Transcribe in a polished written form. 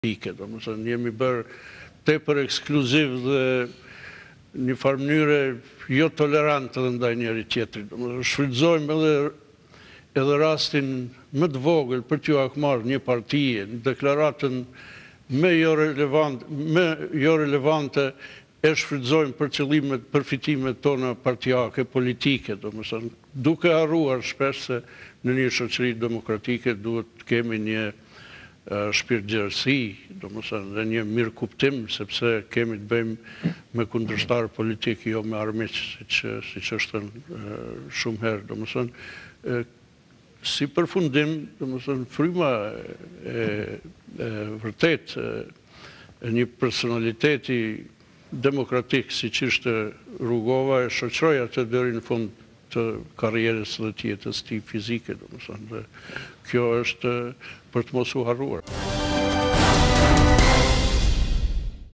politike, domethënë jemi bërë tepër ekskluziv dhe një farë mënyre jo tolerante dhe ndaj njëri tjetrit. Domethënë shfrytëzojmë edhe rastin më të vogël për t'ju akmarrë një partije, në deklaratën më jo relevante e shfrytëzojmë për qëllimet, përfitimet tona partijake, politike, domethënë duke harruar shpesh se në një shoqëri demokratike duhet të kemi një shpirtgjerësi, domethënë dhe një mirëkuptim, sepse kemi të bëjmë me kundërshtar politik, jo me armiq, siç është shumë herë, domethënë si përfundim, domethënë fryma vërtet e një personaliteti demokratik siç ishte Rugova e shoqëroi atë deri në fund të karrierës dhe të jetës tij fizike, domethënë. Kjo është për të mos u harruar.